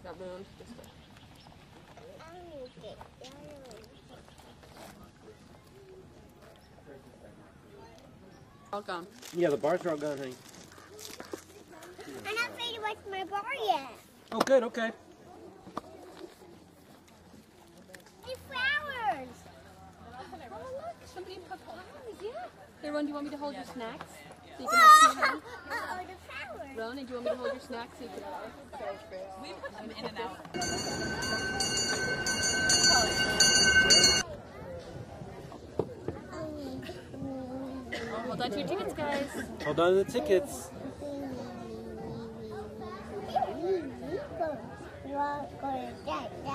got ruined. All gone. Yeah, the bars are all gone, honey. I'm not ready to watch my bar yet. Oh, good, okay. The flowers. Oh, look, somebody put flowers, yeah. Hey, Ron, do you want me to hold your snacks? So you can have two hands? Uh-oh, the flowers. Ron, do you want me to hold your snacks so you can... We put them in and out. Hold on to your tickets, guys. Hold on to the tickets. Go to